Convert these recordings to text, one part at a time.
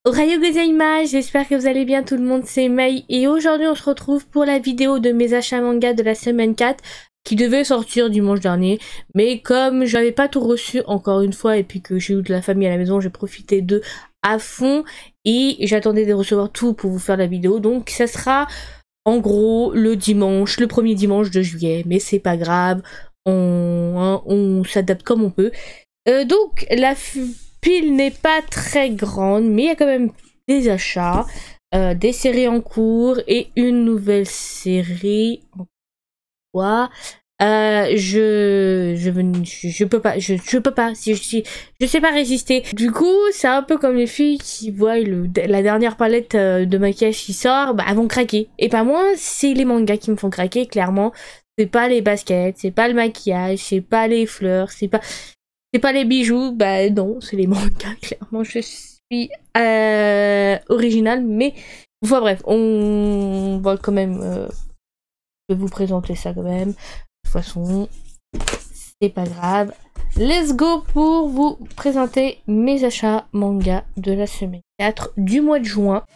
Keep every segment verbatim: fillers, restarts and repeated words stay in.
Ohayou gozaimasu, j'espère que vous allez bien tout le monde, c'est Mei et aujourd'hui on se retrouve pour la vidéo de mes achats manga de la semaine quatre qui devait sortir dimanche dernier, mais comme j'avais pas tout reçu encore une fois et puis que j'ai eu de la famille à la maison, j'ai profité d'eux à fond et j'attendais de recevoir tout pour vous faire la vidéo, donc ça sera en gros le dimanche, le premier dimanche de juillet, mais c'est pas grave, on, hein, on s'adapte comme on peut. Euh, donc la pile n'est pas très grande, mais il y a quand même des achats, euh, des séries en cours et une nouvelle série en quoi euh, je, je je je peux pas je, je peux pas si je si, je sais pas résister. Du coup c'est un peu comme les filles qui voient le, la dernière palette de maquillage qui sort, bah elles vont craquer. Et pas moi, c'est les mangas qui me font craquer clairement. C'est pas les baskets, c'est pas le maquillage, c'est pas les fleurs, c'est pas c'est pas les bijoux, bah non, c'est les mangas, clairement, je suis euh, originale, mais... Enfin bref, on va quand même... Euh, je vais vous présenter ça quand même. De toute façon, c'est pas grave. Let's go pour vous présenter mes achats manga de la semaine quatre du mois de juin.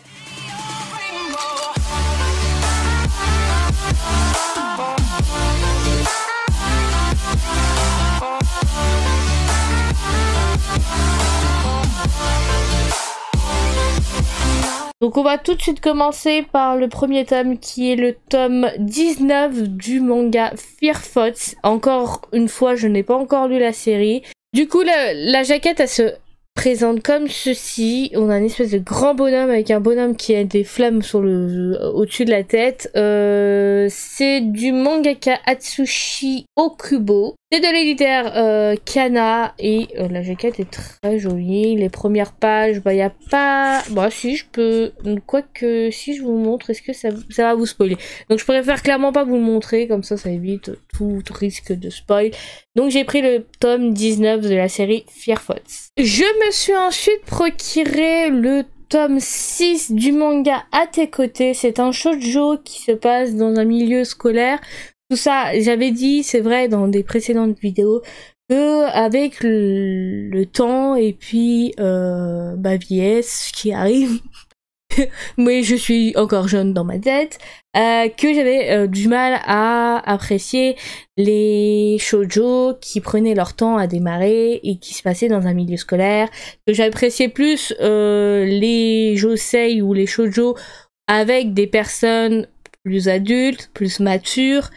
Donc on va tout de suite commencer par le premier tome qui est le tome dix-neuf du manga Fire Thoughts. Encore une fois, je n'ai pas encore lu la série. Du coup, la, la jaquette, elle se présente comme ceci. On a une espèce de grand bonhomme avec un bonhomme qui a des flammes sur le au-dessus de la tête. Euh, c'est du mangaka Atsushi Okubo. C'est de l'éditeur euh, Kana et euh, la jaquette est très jolie. Les premières pages, bah il y a pas... Bah si, je peux... Quoique, si je vous montre, est-ce que ça, ça va vous spoiler? Donc je préfère clairement pas vous le montrer, comme ça ça évite tout risque de spoil. Donc j'ai pris le tome dix-neuf de la série Fire Thoughts. Je me suis ensuite procuré le tome six du manga À tes côtés. C'est un shoujo qui se passe dans un milieu scolaire. Tout ça, j'avais dit, c'est vrai, dans des précédentes vidéos, que avec le, le temps et puis euh, ma vieillesse qui arrive, mais je suis encore jeune dans ma tête, euh, que j'avais euh, du mal à apprécier les shoujo qui prenaient leur temps à démarrer et qui se passaient dans un milieu scolaire, que j'appréciais plus euh, les josei ou les shoujo avec des personnes plus adultes, plus matures.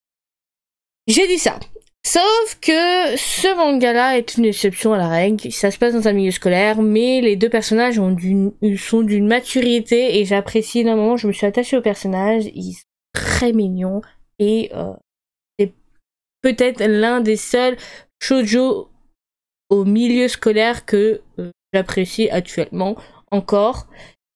J'ai dit ça. Sauf que ce manga-là est une exception à la règle. Ça se passe dans un milieu scolaire, mais les deux personnages ont d'une, sont d'une maturité et j'apprécie énormément. Je me suis attachée aux personnages. Ils sont très mignons et euh, c'est peut-être l'un des seuls shoujo au milieu scolaire que euh, j'apprécie actuellement encore.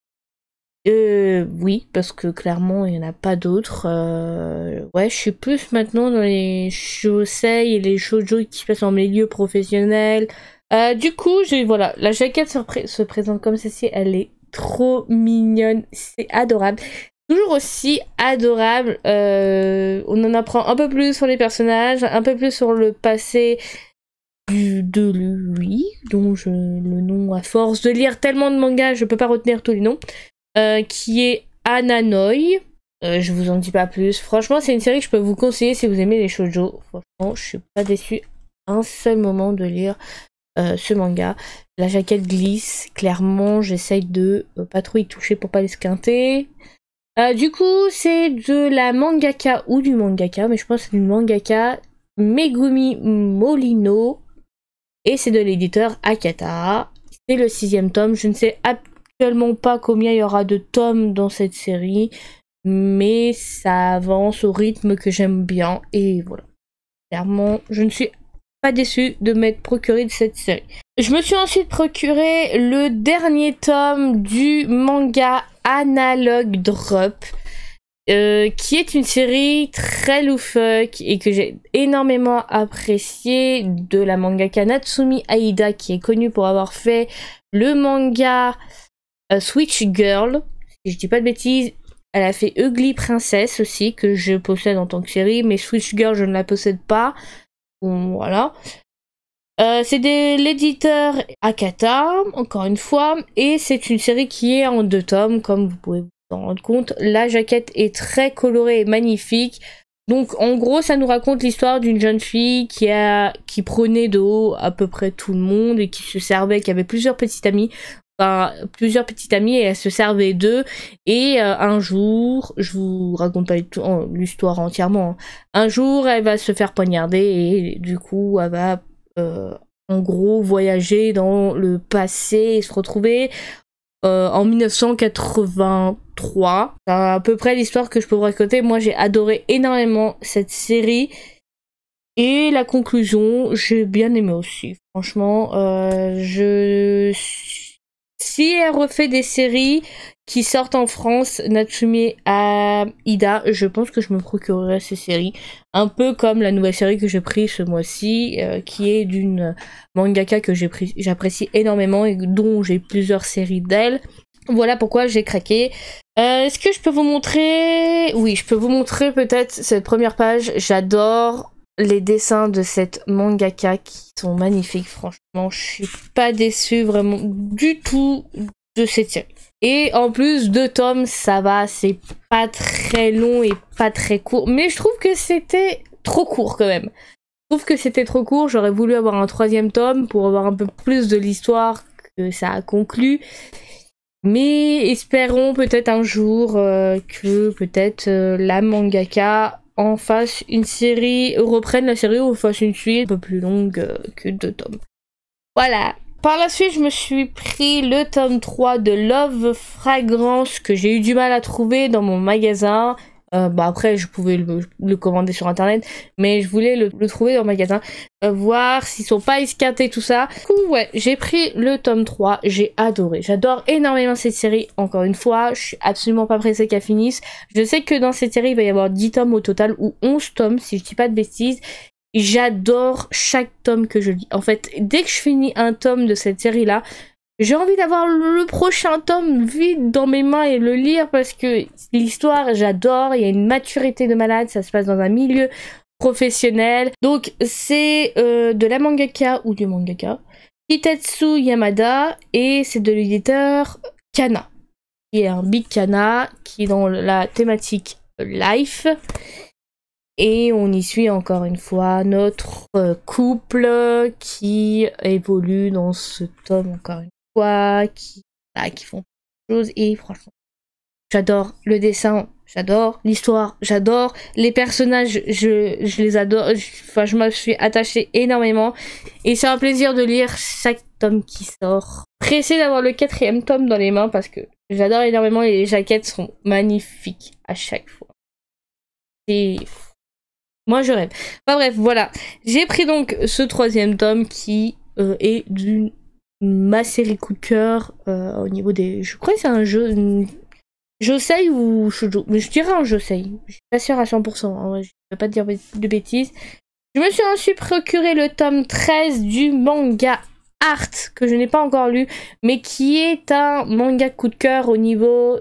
Euh, oui, parce que clairement, il n'y en a pas d'autres. Euh, ouais, je suis plus maintenant dans les shosei et les shoujo qui se passent en milieu professionnel. Euh, du coup, j'ai, voilà, la jaquette se, pré se présente comme ceci. Elle est trop mignonne. C'est adorable. Toujours aussi adorable. Euh, on en apprend un peu plus sur les personnages, un peu plus sur le passé du, de lui, dont je, le nom, à force de lire tellement de mangas, je peux pas retenir tous les noms. Euh, qui est Ananoi. Euh, je vous en dis pas plus. Franchement, c'est une série que je peux vous conseiller si vous aimez les shoujo. Franchement, je suis pas déçue un seul moment de lire euh, ce manga. La jaquette glisse. Clairement, j'essaye de euh, pas trop y toucher pour pas les squinter. Euh, du coup, c'est de la mangaka ou du mangaka, mais je pense que c'est du mangaka Megumi Molino. Et c'est de l'éditeur Akata. C'est le sixième tome. Je ne sais absolument pas combien il y aura de tomes dans cette série, mais ça avance au rythme que j'aime bien et voilà. Clairement, je ne suis pas déçue de m'être procuré de cette série. Je me suis ensuite procuré le dernier tome du manga Analog Drop, euh, qui est une série très loufoque et que j'ai énormément apprécié, de la mangaka Natsumi Aida, qui est connue pour avoir fait le manga Uh, Switch Girl, si je dis pas de bêtises. Elle a fait Ugly Princess aussi, que je possède en tant que série, mais Switch Girl, je ne la possède pas. Bon, voilà. Euh, c'est de l'éditeur Akata, encore une fois, et c'est une série qui est en deux tomes, comme vous pouvez vous en rendre compte. La jaquette est très colorée et magnifique. Donc en gros, ça nous raconte l'histoire d'une jeune fille qui a qui prenait de haut à peu près tout le monde et qui se servait, qui avait plusieurs petites amies, enfin plusieurs petites amies et elle se servait d'eux. Et euh, un jour, je vous raconte pas l'histoire entièrement, hein. Un jour, elle va se faire poignarder et du coup, elle va euh, en gros voyager dans le passé et se retrouver Euh, en mille neuf cent quatre-vingt-trois. C'est à peu près l'histoire que je peux vous raconter. Moi, j'ai adoré énormément cette série. Et la conclusion, j'ai bien aimé aussi. Franchement, euh, je... si elle refait des séries qui sortent en France, Natsume Aida, je pense que je me procurerai ces séries. Un peu comme la nouvelle série que j'ai prise ce mois-ci, euh, qui est d'une mangaka que j'apprécie énormément et dont j'ai plusieurs séries d'elle. Voilà pourquoi j'ai craqué. Euh, Est-ce que je peux vous montrer... Oui, je peux vous montrer peut-être cette première page. J'adore les dessins de cette mangaka qui sont magnifiques, franchement. Je suis pas déçue vraiment du tout de cette série. Et en plus, deux tomes, ça va, c'est pas très long et pas très court. Mais je trouve que c'était trop court quand même. Je trouve que c'était trop court, j'aurais voulu avoir un troisième tome pour avoir un peu plus de l'histoire que ça a conclu. Mais espérons peut-être un jour euh, que peut-être euh, la mangaka en fasse une série, reprenne la série ou fasse une suite un peu plus longue euh, que deux tomes. Voilà. Par la suite, je me suis pris le tome trois de Love Fragrance que j'ai eu du mal à trouver dans mon magasin. Euh, bah après, je pouvais le, le commander sur internet, mais je voulais le, le trouver dans le magasin, euh, voir s'ils sont pas esquintés, tout ça. Du coup, ouais, j'ai pris le tome trois, j'ai adoré. J'adore énormément cette série, encore une fois, je suis absolument pas pressée qu'elle finisse. Je sais que dans cette série, il va y avoir dix tomes au total, ou onze tomes, si je dis pas de bêtises. J'adore chaque tome que je lis. En fait, dès que je finis un tome de cette série-là, j'ai envie d'avoir le prochain tome vite dans mes mains et le lire parce que l'histoire, j'adore. Il y a une maturité de malade, ça se passe dans un milieu professionnel. Donc, c'est euh, de la mangaka ou du mangaka, Hitetsu Yamada, et c'est de l'éditeur Kana, qui est un big Kana, qui est dans la thématique life. Et on y suit encore une fois notre euh, couple qui évolue dans ce tome encore une fois, qui, là, qui font des choses. Et franchement, j'adore le dessin, j'adore l'histoire, j'adore les personnages, je, je les adore. Enfin, je, je me suis attachée énormément. Et c'est un plaisir de lire chaque tome qui sort. Pressée d'avoir le quatrième tome dans les mains parce que j'adore énormément et les jaquettes sont magnifiques à chaque fois. C'est... Moi je rêve. Enfin bref, voilà. J'ai pris donc ce troisième tome qui euh, est d'une ma série coup de cœur euh, au niveau des... Je crois que c'est un jeu... Une... Josei ou shoujo. Mais je dirais un Josei. Je suis pas sûre à cent pour cent. Hein. Je ne vais pas te dire de bêtises. Je me suis ensuite procuré le tome treize du manga Art, que je n'ai pas encore lu, mais qui est un manga coup de cœur au niveau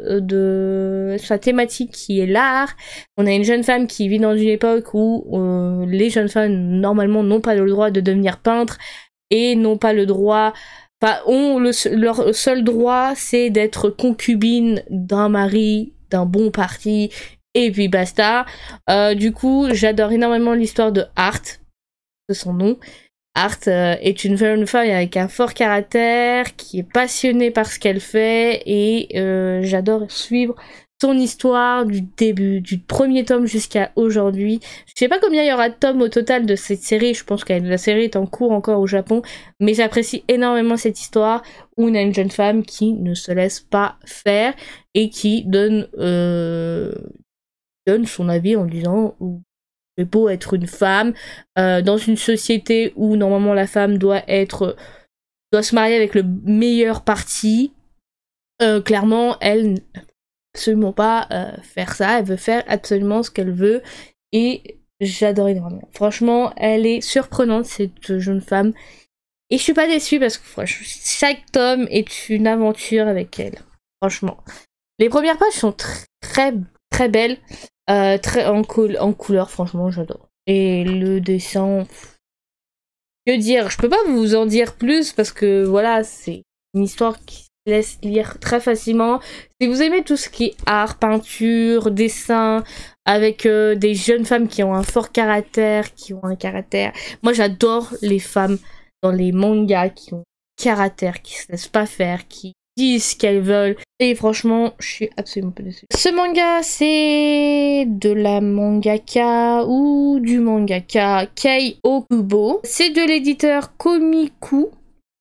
de sa thématique qui est l'art. On a une jeune femme qui vit dans une époque où euh, les jeunes femmes normalement n'ont pas le droit de devenir peintre et n'ont pas le droit, enfin ont le, leur seul droit c'est d'être concubine d'un mari, d'un bon parti, et puis basta. Euh, du coup j'adore énormément l'histoire de Art, de son nom. Art euh, est une jeune femme avec un fort caractère, qui est passionnée par ce qu'elle fait, et euh, j'adore suivre son histoire du début, du premier tome jusqu'à aujourd'hui. Je sais pas combien il y aura de tomes au total de cette série, je pense que la série est en cours encore au Japon, mais j'apprécie énormément cette histoire où on a une jeune femme qui ne se laisse pas faire et qui donne, euh, donne son avis en disant... C'est beau être une femme euh, dans une société où normalement la femme doit être doit se marier avec le meilleur parti. Euh, clairement, elle ne peut absolument pas euh, faire ça. Elle veut faire absolument ce qu'elle veut et j'adore énormément. Franchement, elle est surprenante cette jeune femme et je suis pas déçue parce que franchement, chaque tome est une aventure avec elle. Franchement, les premières pages sont très très, très belles. Euh, très en, cool, en couleur, franchement, j'adore. Et le dessin, Que dire? Je peux pas vous en dire plus parce que voilà, c'est une histoire qui se laisse lire très facilement. Si vous aimez tout ce qui est art, peinture, dessin, avec euh, des jeunes femmes qui ont un fort caractère, qui ont un caractère... Moi j'adore les femmes dans les mangas qui ont un caractère, qui se laissent pas faire, qui disent ce qu'elles veulent. Et franchement, je suis absolument pas déçue. Ce manga, c'est de la mangaka ou du mangaka Kei Okubo. C'est de l'éditeur Komiku.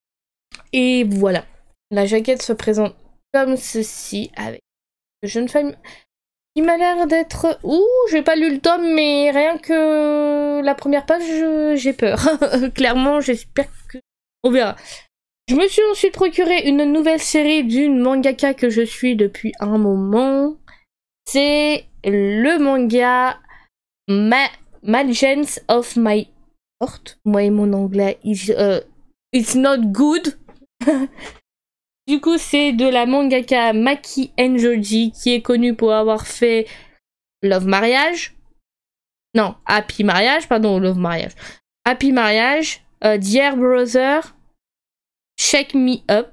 Et voilà. La jaquette se présente comme ceci, avec une jeune femme qui m'a l'air d'être... Ouh, j'ai pas lu le tome, mais rien que la première page, j'ai peur. Clairement, j'espère que... On verra. Je me suis ensuite procuré une nouvelle série d'une mangaka que je suis depuis un moment. C'est le manga Ma Magents of My Heart. Moi et mon anglais, is, uh, it's not good. Du coup, c'est de la mangaka Maki Enjoji, qui est connue pour avoir fait Love Mariage. Non, Happy Mariage, pardon, Love Mariage. Happy Mariage, uh, Dear Brother, Shake Me Up.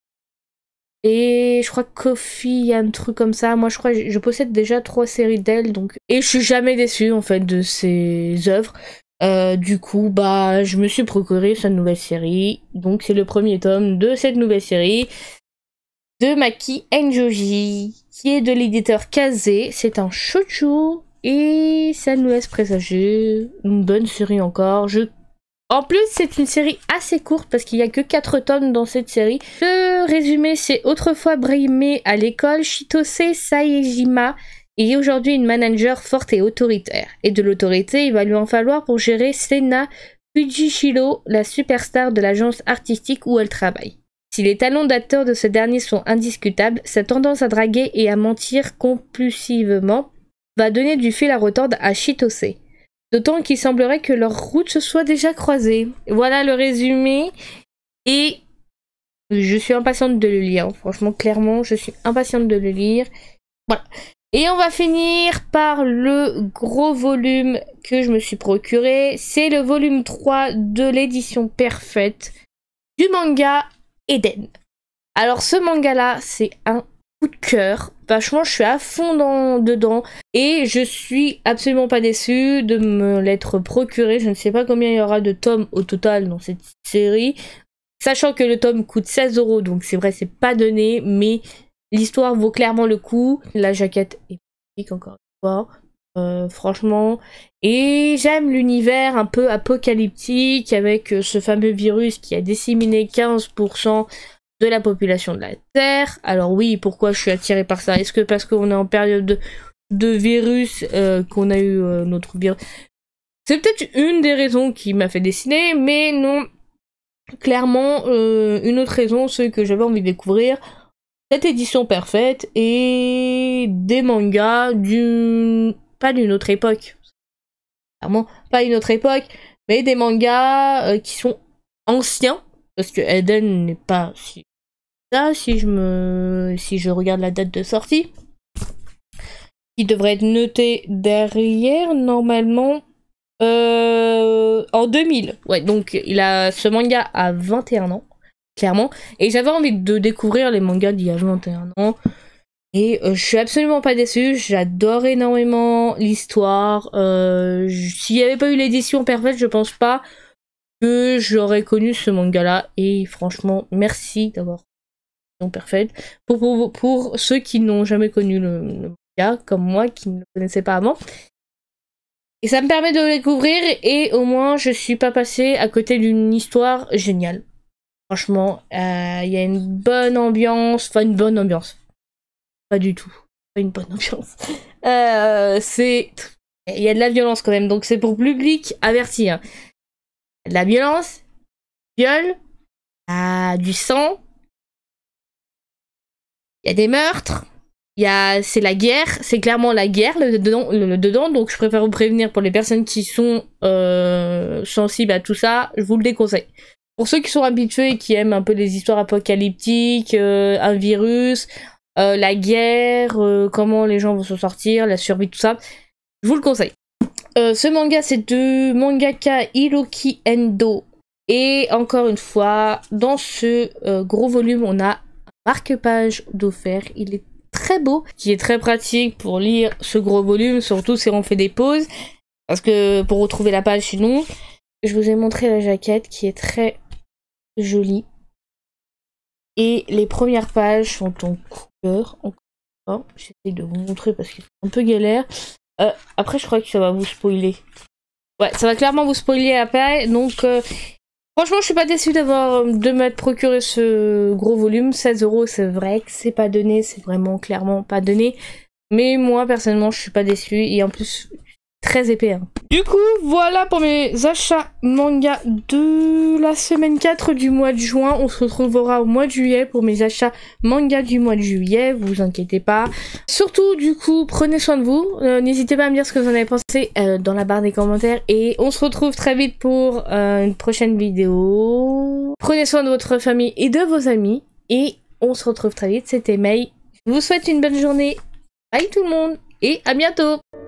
Et je crois que Coffee, il y a un truc comme ça. Moi, je crois que je possède déjà trois séries d'elle. Donc... Et je suis jamais déçue, en fait, de ses œuvres. Euh, du coup, bah, je me suis procuré sa nouvelle série. Donc, c'est le premier tome de cette nouvelle série de Maki Enjoji, qui est de l'éditeur Kaze. C'est un shoujo. Et ça nous laisse présager une bonne série encore. Je En plus, c'est une série assez courte parce qu'il n'y a que quatre tomes dans cette série. Le résumé, c'est autrefois brimée à l'école, Chitose Saejima est aujourd'hui une manager forte et autoritaire. Et de l'autorité, il va lui en falloir pour gérer Sena Fujishiro, la superstar de l'agence artistique où elle travaille. Si les talents d'acteur de ce dernier sont indiscutables, sa tendance à draguer et à mentir compulsivement va donner du fil à retordre à Chitose. D'autant qu'il semblerait que leurs routes se soient déjà croisées. Voilà le résumé. Et je suis impatiente de le lire. Franchement, clairement, je suis impatiente de le lire. Voilà. Et on va finir par le gros volume que je me suis procuré. C'est le volume trois de l'édition parfaite du manga Eden. Alors ce manga-là, c'est un coup de cœur. Vachement, je suis à fond dans, dedans et je suis absolument pas déçue de me l'être procuré. Je ne sais pas combien il y aura de tomes au total dans cette série, sachant que le tome coûte seize euros, donc c'est vrai, c'est pas donné, mais l'histoire vaut clairement le coup. La jaquette est magnifique, encore une fois, euh, franchement. Et j'aime l'univers un peu apocalyptique avec ce fameux virus qui a disséminé quinze pour cent de la population de la Terre. Alors oui, pourquoi je suis attirée par ça? Est-ce que parce qu'on est en période de, de virus, euh, qu'on a eu euh, notre virus? C'est peut-être une des raisons qui m'a fait dessiner, mais non. Clairement, euh, une autre raison, c'est que j'avais envie de découvrir cette édition parfaite et des mangas d'une... pas d'une autre époque. Clairement, pas une autre époque, mais des mangas euh, qui sont anciens, parce que Eden n'est pas si... Là, si je me, si je regarde la date de sortie, qui devrait être notée derrière normalement euh, en deux mille. Ouais, donc il a ce manga a vingt et un ans, clairement. Et j'avais envie de découvrir les mangas d'il y a vingt et un ans. Et euh, je suis absolument pas déçue. J'adore énormément l'histoire. Euh, S'il n'y avait pas eu l'édition parfaite, je pense pas que j'aurais connu ce manga-là. Et franchement, merci d'avoir parfaite. Pour, pour, pour ceux qui n'ont jamais connu le, le manga, comme moi, qui ne le connaissaient pas avant. Et ça me permet de le découvrir, et au moins, je suis pas passée à côté d'une histoire géniale. Franchement, il euh, y a une bonne ambiance, enfin une bonne ambiance. Pas du tout. Pas une bonne ambiance. Euh, c'est... Il y a de la violence quand même, donc c'est pour public averti. Hein. De la violence, viol, euh, du sang, il y a des meurtres, il y a... c'est la guerre, c'est clairement la guerre le dedans, le, le dedans, donc je préfère vous prévenir pour les personnes qui sont euh, sensibles à tout ça, je vous le déconseille. Pour ceux qui sont habitués et qui aiment un peu les histoires apocalyptiques, euh, un virus, euh, la guerre, euh, comment les gens vont s'en sortir, la survie, tout ça, je vous le conseille. Euh, ce manga, c'est de mangaka Hiroki Endo. Et encore une fois, dans ce euh, gros volume, on a un marque-page d'offert. Il est très beau, qui est très pratique pour lire ce gros volume, surtout si on fait des pauses. Parce que pour retrouver la page sinon, je vous ai montré la jaquette qui est très jolie. Et les premières pages sont en couleur. Encore. J'essaie de vous montrer parce qu'il est un peu galère. Euh, après, je crois que ça va vous spoiler. Ouais, ça va clairement vous spoiler après. Donc, euh, franchement, je suis pas déçue d'avoir de m'être procuré ce gros volume. seize euros, c'est vrai que c'est pas donné. C'est vraiment clairement pas donné. Mais moi, personnellement, je suis pas déçue. Et en plus, très épais. Hein. Du coup, voilà pour mes achats manga de la semaine quatre du mois de juin. On se retrouvera au mois de juillet pour mes achats manga du mois de juillet. Vous inquiétez pas. Surtout, du coup, prenez soin de vous. Euh, N'hésitez pas à me dire ce que vous en avez pensé euh, dans la barre des commentaires. Et on se retrouve très vite pour euh, une prochaine vidéo. Prenez soin de votre famille et de vos amis. Et on se retrouve très vite. C'était May. Je vous souhaite une bonne journée. Bye tout le monde. Et à bientôt.